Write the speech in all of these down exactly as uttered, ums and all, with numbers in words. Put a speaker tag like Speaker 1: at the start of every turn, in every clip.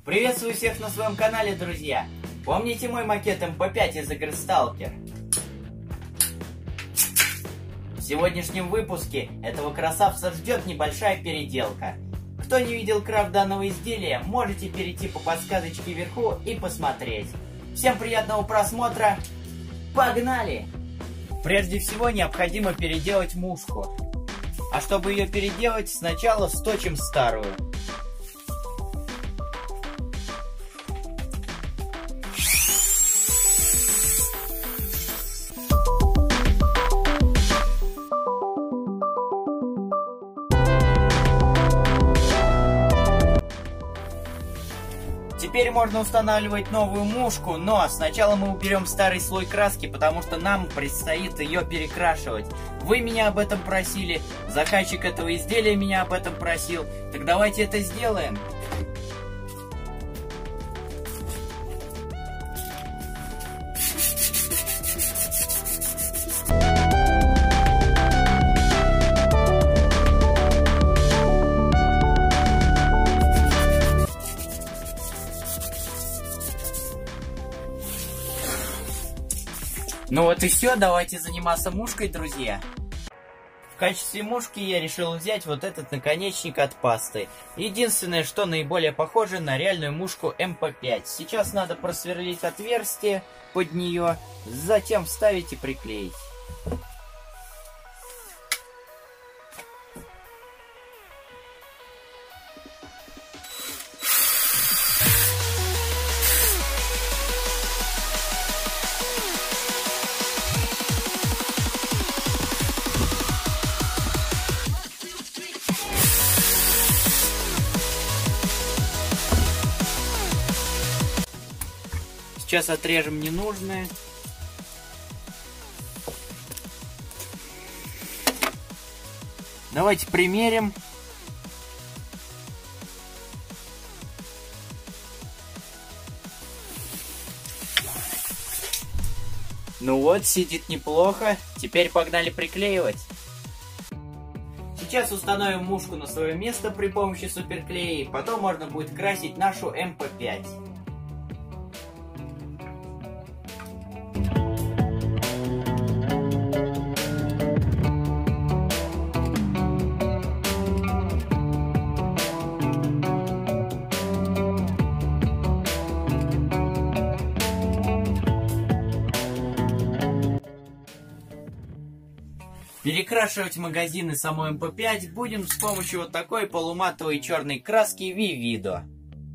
Speaker 1: Приветствую всех на своем канале, друзья! Помните мой макет эм пэ пять из игры Сталкер? В сегодняшнем выпуске этого красавца ждет небольшая переделка. Кто не видел крафт данного изделия, можете перейти по подсказочке вверху и посмотреть. Всем приятного просмотра! Погнали! Прежде всего необходимо переделать мушку. А чтобы ее переделать, сначала сточим старую. Теперь можно устанавливать новую мушку, но сначала мы уберем старый слой краски, потому что нам предстоит ее перекрашивать. Вы меня об этом просили, заказчик этого изделия меня об этом просил, так давайте это сделаем. Ну вот и все, давайте заниматься мушкой, друзья. В качестве мушки я решил взять вот этот наконечник от пасты. Единственное, что наиболее похоже на реальную мушку эм пэ пять. Сейчас надо просверлить отверстие под нее, затем вставить и приклеить. Сейчас отрежем ненужное. Давайте примерим. Ну вот, сидит неплохо. Теперь погнали приклеивать. Сейчас установим мушку на свое место при помощи суперклея, потом можно будет красить нашу эм пэ пять. Перекрашивать магазины самой эм пэ пять будем с помощью вот такой полуматовой черной краски Vivido.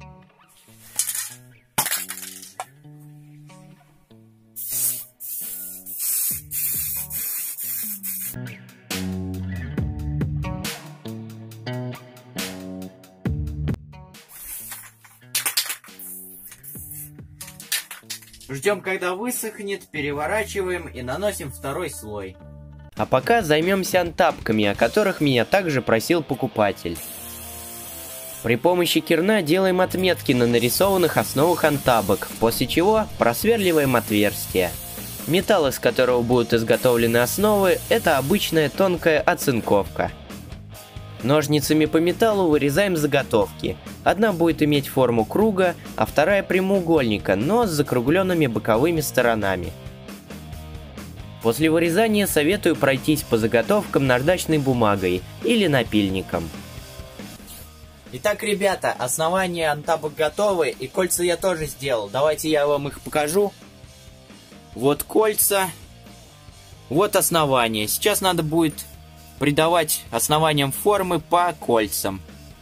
Speaker 1: Ждем, когда высохнет, переворачиваем и наносим второй слой. А пока займемся антапками, о которых меня также просил покупатель. При помощи керна делаем отметки на нарисованных основах антабок, после чего просверливаем отверстия. Металл, из которого будут изготовлены основы, это обычная тонкая оцинковка. Ножницами по металлу вырезаем заготовки. Одна будет иметь форму круга, а вторая прямоугольника, но с закругленными боковыми сторонами. После вырезания советую пройтись по заготовкам наждачной бумагой или напильником. Итак, ребята, основания антабок готовы, и кольца я тоже сделал. Давайте я вам их покажу. Вот кольца, вот основание. Сейчас надо будет придавать основаниям формы по кольцам.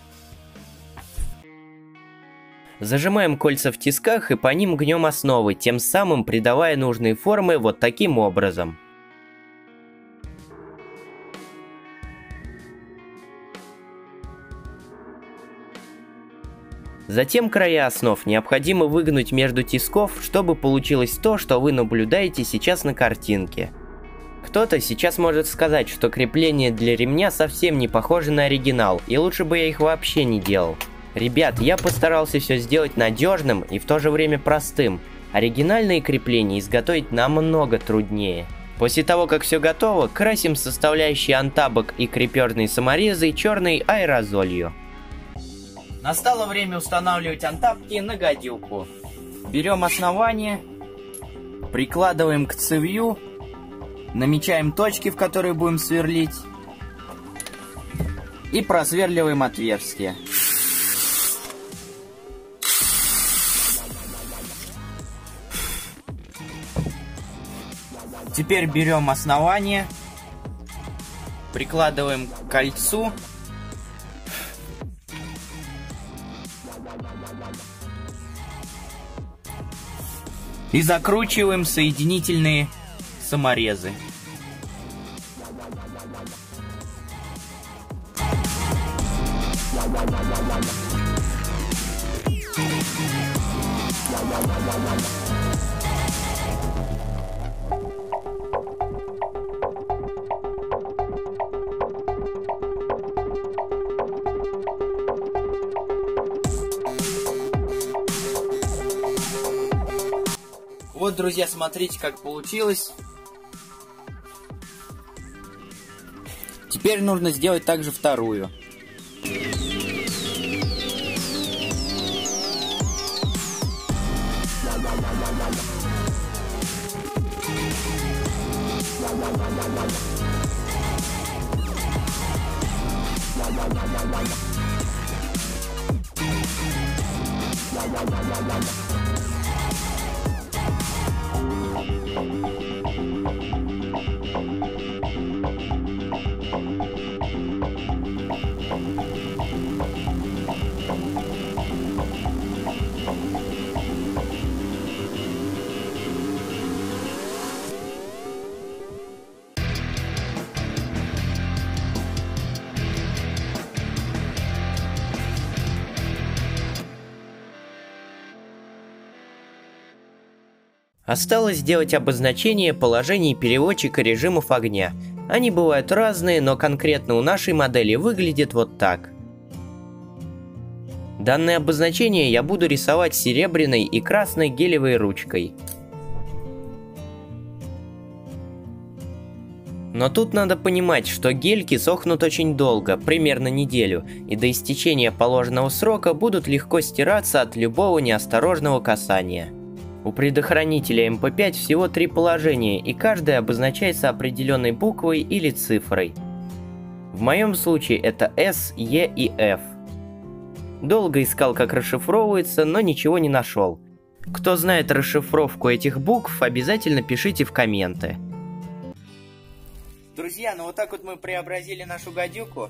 Speaker 1: Зажимаем кольца в тисках и по ним гнем основы, тем самым придавая нужные формы вот таким образом. Затем края основ необходимо выгнуть между тисков, чтобы получилось то, что вы наблюдаете сейчас на картинке. Кто-то сейчас может сказать, что крепление для ремня совсем не похоже на оригинал, и лучше бы я их вообще не делал. Ребят, я постарался все сделать надежным и в то же время простым. Оригинальные крепления изготовить намного труднее. После того, как все готово, красим составляющие антабок и крепежные саморезы черной аэрозолью. Настало время устанавливать антапки на гадюку. Берем основание, прикладываем к цевью, намечаем точки, в которые будем сверлить, и просверливаем отверстие. Теперь берем основание, прикладываем к кольцу и закручиваем соединительные саморезы. Вот, друзья, смотрите, как получилось. Теперь нужно сделать также вторую. Осталось сделать обозначение положений переводчика режимов огня. Они бывают разные, но конкретно у нашей модели выглядит вот так. Данное обозначение я буду рисовать серебряной и красной гелевой ручкой. Но тут надо понимать, что гельки сохнут очень долго, примерно неделю, и до истечения положенного срока будут легко стираться от любого неосторожного касания. У предохранителя эм пэ пять всего три положения, и каждое обозначается определенной буквой или цифрой. В моем случае это эс, е и эф. Долго искал, как расшифровывается, но ничего не нашел. Кто знает расшифровку этих букв, обязательно пишите в комменты. Друзья, ну вот так вот мы преобразили нашу гадюку.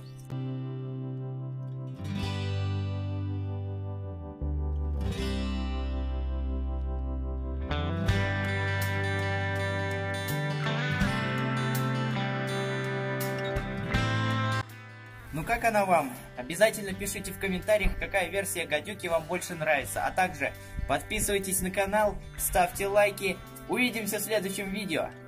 Speaker 1: Ну как она вам? Обязательно пишите в комментариях, какая версия гадюки вам больше нравится. А также подписывайтесь на канал, ставьте лайки. Увидимся в следующем видео.